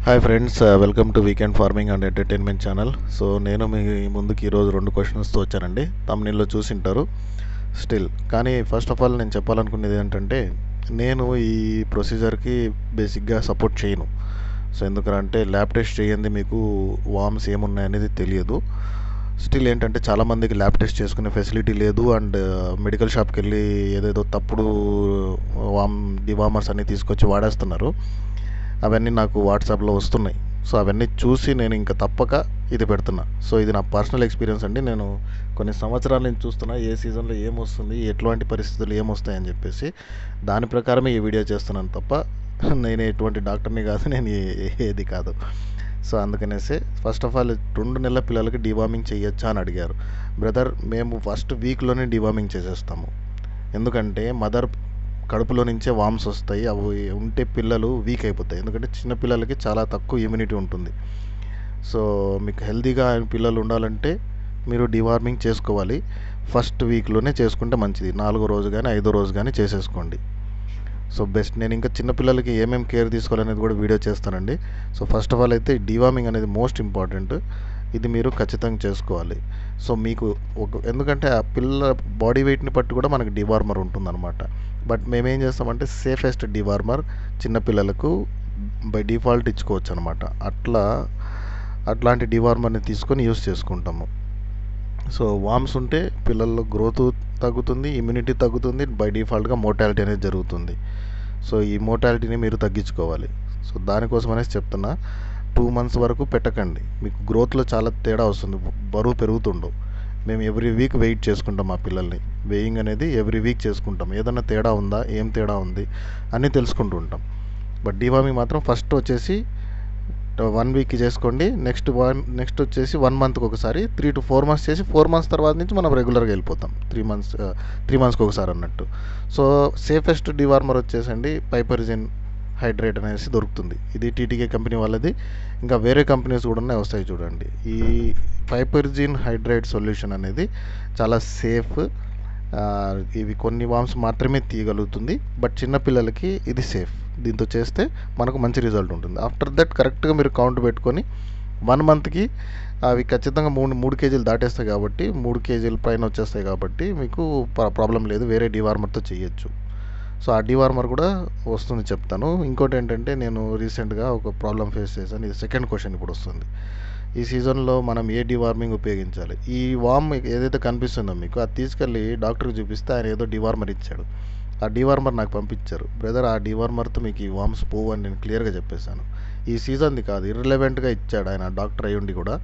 Hi friends, welcome to weekend farming and entertainment channel. So నేను మీ ముందుకు ఈరోజు 2 క్వశ్చన్స్తో వచ్చానండి. తమ్మునిలో చూసింటారు స్టిల్. కానీ ఫస్ట్ ఆఫ్ ఆల్ నేను చెప్పాలనుకునేది ఏంటంటే, నేను ఈ ప్రొసీజర్కి బేసిక్గా సపోర్ట్ చేయను. సో ఎందుకంటే ల్యాబ్ టెస్ట్ చేయండి మీకు వామ్స్ ఏమున్నాయనేది తెలియదు. స్టిల్ ఏంటంటే చాలామందికి ల్యాబ్ టెస్ట్ చేసుకునే ఫెసిలిటీ లేదు. అండ్ మెడికల్ షాప్కి వెళ్ళి ఏదేదో తప్పుడు డివామర్స్ అన్నీ తీసుకొచ్చి వాడేస్తున్నారు. అవన్నీ నాకు వాట్సాప్లో వస్తున్నాయి. సో అవన్నీ చూసి నేను ఇంకా తప్పక ఇది పెడుతున్నా. సో ఇది నా పర్సనల్ ఎక్స్పీరియన్స్ అండి. నేను కొన్ని సంవత్సరాల నుంచి చూస్తున్నా ఏ సీజన్లో ఏమొస్తుంది, ఎట్లాంటి పరిస్థితులు ఏమొస్తాయని చెప్పేసి దాని ప్రకారమే ఈ వీడియో చేస్తున్నాను తప్ప నేను ఎటువంటి డాక్టర్ని కాదు, నేను ఏది కాదు. సో అందుకనేసి ఫస్ట్ ఆఫ్ ఆల్ 2 నెలల పిల్లలకి డివార్మింగ్ చేయొచ్చా అని అడిగారు. బ్రదర్, మేము ఫస్ట్ వీక్లోనే డివార్మింగ్ చేసేస్తాము. ఎందుకంటే మదర్ కడుపులో నుంచే వామ్స్ వస్తాయి. అవి ఉంటే పిల్లలు వీక్ అయిపోతాయి. ఎందుకంటే చిన్న పిల్లలకి చాలా తక్కువ ఇమ్యూనిటీ ఉంటుంది. సో మీకు హెల్తీగా పిల్లలు ఉండాలంటే మీరు డివార్మింగ్ చేసుకోవాలి. ఫస్ట్ వీక్లోనే చేసుకుంటే మంచిది. 4వ రోజు కానీ 5వ రోజు కానీ చేసేసుకోండి. So best. నేను ఇంకా చిన్నపిల్లలకి ఏమేమి కేర్ తీసుకోవాలనేది కూడా వీడియో చేస్తానండి. సో ఫస్ట్ ఆఫ్ ఆల్ అయితే డివార్మింగ్ అనేది మోస్ట్ ఇంపార్టెంట్. ఇది మీరు ఖచ్చితంగా చేసుకోవాలి. సో మీకు ఎందుకంటే ఆ పిల్ల బాడీ వెయిట్ని బట్టి కూడా మనకి డివార్మర్ ఉంటుందన్నమాట. బట్ మేమేం చేస్తామంటే సేఫెస్ట్ డివార్మర్ చిన్నపిల్లలకు బై డిఫాల్ట్ ఇచ్చుకోవచ్చు అనమాట. అట్లాంటి డివార్మర్ని తీసుకొని యూస్ చేసుకుంటాము. సో వామ్స్ ఉంటే పిల్లల్లో గ్రోత్ తగ్గుతుంది, ఇమ్యూనిటీ తగ్గుతుంది, బై డిఫాల్ట్గా మోర్టాలిటీ అనేది జరుగుతుంది. సో ఈ మోర్టాలిటీని మీరు తగ్గించుకోవాలి. సో దానికోసం అనేసి చెప్తున్నా, 2 months వరకు పెట్టకండి. మీకు గ్రోత్లో చాలా తేడా వస్తుంది, బరువు పెరుగుతుండవు. మేము ఎవ్రీ వీక్ వెయిట్ చేసుకుంటాం మా పిల్లల్ని. వెయింగ్ అనేది ఎవ్రీ వీక్ చేసుకుంటాం. ఏదైనా తేడా ఉందా, ఏం తేడా ఉంది అని తెలుసుకుంటూ ఉంటాం. బట్ డివార్మింగ్ మాత్రం ఫస్ట్ వచ్చేసి 1 week చేసుకోండి. నెక్స్ట్ వచ్చేసి 1 monthకి ఒకసారి, 3 to 4 months చేసి 4 months తర్వాత నుంచి మనం రెగ్యులర్గా వెళ్ళిపోతాం. 3 monthsకి ఒకసారి అన్నట్టు. సో సేఫెస్ట్ డివార్మర్ వచ్చేసండి పైపరిజిన్ హైడ్రేట్ అనేసి దొరుకుతుంది. ఇది టీటీకే కంపెనీ వాళ్ళది. ఇంకా వేరే కంపెనీస్ కూడా ఉన్నాయి, వస్తాయి చూడండి. ఈ పైపరిజిన్ హైడ్రేట్ సొల్యూషన్ అనేది చాలా సేఫ్. ఇవి కొన్ని వామ్స్ మాత్రమే తీయగలుగుతుంది. బట్ చిన్నపిల్లలకి ఇది సేఫ్. దీంతో చేస్తే మనకు మంచి రిజల్ట్ ఉంటుంది. ఆఫ్టర్ దట్ కరెక్ట్గా మీరు కౌంట్ పెట్టుకొని 1 monthకి అవి ఖచ్చితంగా 3 kgs దాటేస్తాయి కాబట్టి, 3 kgs పైన వచ్చేస్తాయి కాబట్టి మీకు ప్రాబ్లం లేదు. వేరే డివార్మర్తో చేయొచ్చు. సో ఆ డివార్మర్ కూడా వస్తుంది, చెప్తాను. ఇంకోటి ఏంటంటే, నేను రీసెంట్గా ఒక ప్రాబ్లం ఫేస్ చేశాను. ఇది సెకండ్ క్వశ్చన్ ఇప్పుడు వస్తుంది. ఈ సీజన్లో మనం ఏ డివార్మింగ్ ఉపయోగించాలి? ఈ వామ్ ఏదైతే కనిపిస్తుందో మీకు, అది తీసుకెళ్ళి డాక్టర్కి చూపిస్తే ఆయన ఏదో డివార్మర్ ఇచ్చాడు. ఆ డివార్మర్ నాకు పంపించారు. బ్రదర్, ఆ డివార్మర్తో మీకు ఈ వామ్స్ పోవు అని నేను క్లియర్గా చెప్పేశాను. ఈ సీజన్ది కాదు, ఇర్రిలవెంట్గా ఇచ్చాడు ఆయన, డాక్టర్ అయ్యుండి కూడా.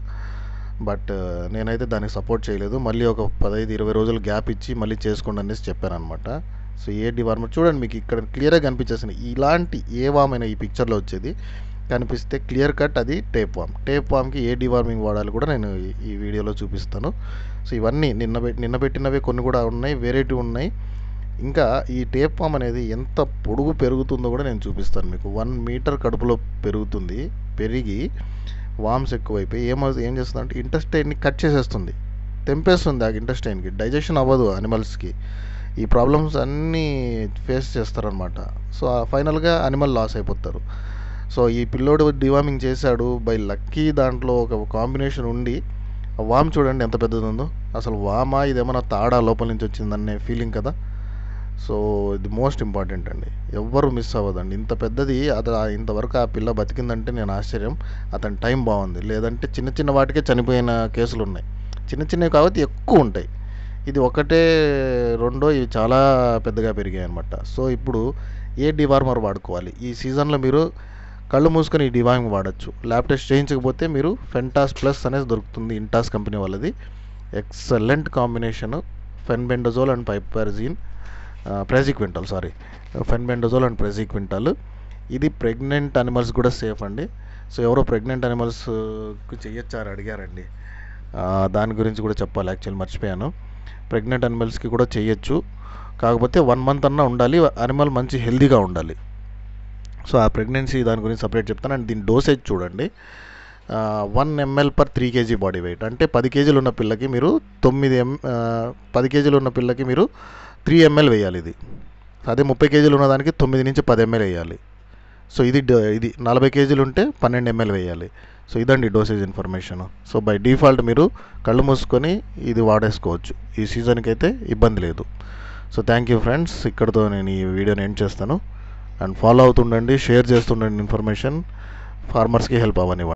బట్ నేనైతే దానికి సపోర్ట్ చేయలేదు. మళ్ళీ ఒక 15-20 రోజులు గ్యాప్ ఇచ్చి మళ్ళీ చేసుకోండి అనేసి చెప్పాను అనమాట. సో ఏ డివార్మర్ చూడండి, మీకు ఇక్కడ క్లియర్గా కనిపించేసింది. ఇలాంటి ఏ వామ్ అయినా ఈ పిక్చర్లో వచ్చేది కనిపిస్తే క్లియర్ కట్ అది టేప్ వామ్కి ఏ డివార్మింగ్ వాడాలి కూడా నేను ఈ వీడియోలో చూపిస్తాను. సో ఇవన్నీ నిన్న పెట్టినవి కొన్ని కూడా ఉన్నాయి, వెరైటీ ఉన్నాయి. ఇంకా ఈ టేప్ వామ్ అనేది ఎంత పొడుగు పెరుగుతుందో కూడా నేను చూపిస్తాను మీకు. 1 meter కడుపులో పెరుగుతుంది. పెరిగి వామ్స్ ఎక్కువైపోయి ఏం చేస్తుందంటే ఇంటెస్టైన్ని కట్ చేసేస్తుంది, తెంపేస్తుంది. ఆ ఇంటెస్టైన్కి డైజెషన్ అవ్వదు అనిమల్స్కి. ఈ ప్రాబ్లమ్స్ అన్నీ ఫేస్ చేస్తారనమాట. సో ఫైనల్గా అనిమల్ లాస్ అయిపోతారు. సో ఈ పిల్లోడు డివార్మింగ్ చేశాడు బై లక్కీ. దాంట్లో ఒక కాంబినేషన్ ఉండి వామ్ చూడండి ఎంత పెద్దది ఉందో. అసలు వామా ఇదేమన్నా తాడా లోపల నుంచి వచ్చిందనే ఫీలింగ్ కదా. సో ఇది మోస్ట్ ఇంపార్టెంట్ అండి, ఎవ్వరు మిస్ అవ్వదండి. ఇంత పెద్దది ఇంతవరకు ఆ పిల్ల బతికిందంటే నేను ఆశ్చర్యం. అతని టైం బాగుంది. లేదంటే చిన్న వాటికే చనిపోయిన కేసులు ఉన్నాయి. చిన్నవి కాబట్టి ఎక్కువ ఉంటాయి. ఇది ఒకటే రెండో ఇవి చాలా పెద్దగా పెరిగాయి అనమాట. సో ఇప్పుడు ఏ డివార్మర్ వాడుకోవాలి? ఈ సీజన్లో మీరు కళ్ళు మూసుకొని ఈ డివార్మింగ్ వాడచ్చు. ల్యాబ్ టెస్ట్ చేయించకపోతే మీరు ఫెంటాస్ ప్లస్ అనేది దొరుకుతుంది, ఇంటాస్ కంపెనీ వాళ్ళది. Excellent combination. Fenbendazole and praziquantel fenbendazole and praziquantel. ఇది ప్రెగ్నెంట్ అనిమల్స్ కూడా సేఫ్ అండి. సో ఎవరో ప్రెగ్నెంట్ అనిమల్స్కి చేయొచ్చారు అడిగారండి. దాని గురించి కూడా చెప్పాలి, యాక్చువల్లీ మర్చిపోయాను. ప్రెగ్నెంట్ అనిమల్స్కి కూడా చేయొచ్చు. కాకపోతే 1 month అన్నా ఉండాలి, అనిమల్ మంచి హెల్దీగా ఉండాలి. సో ఆ ప్రెగ్నెన్సీ దాని గురించి సపరేట్ చెప్తాను. అండ్ దీని డోసేజ్ చూడండి, 1 ml per 3 kg body weight. అంటే 10 kgs ఉన్న పిల్లకి మీరు 10 kgs ఉన్న పిల్లకి మీరు 3 ml వేయాలి. ఇది అదే 30 kgs ఉన్నదానికి 9 నుంచి 10 ml వేయాలి. సో ఇది 40 కేజీలు ఉంటే 12 ml వేయాలి. సో ఇదండి dosage information. So by default మీరు కళ్ళు మూసుకొని ఇది వాడేసుకోవచ్చు. ఈ సీజన్కి అయితే ఇబ్బంది లేదు. So thank you friends. ఇక్కడితో నేను ఈ వీడియోని ఎండ్ చేస్తాను. అండ్ ఫాలో అవుతుండండి, షేర్ చేస్తుండండి ఇన్ఫర్మేషన్, ఫార్మర్స్కి హెల్ప్ అవ్వనివ్వండి.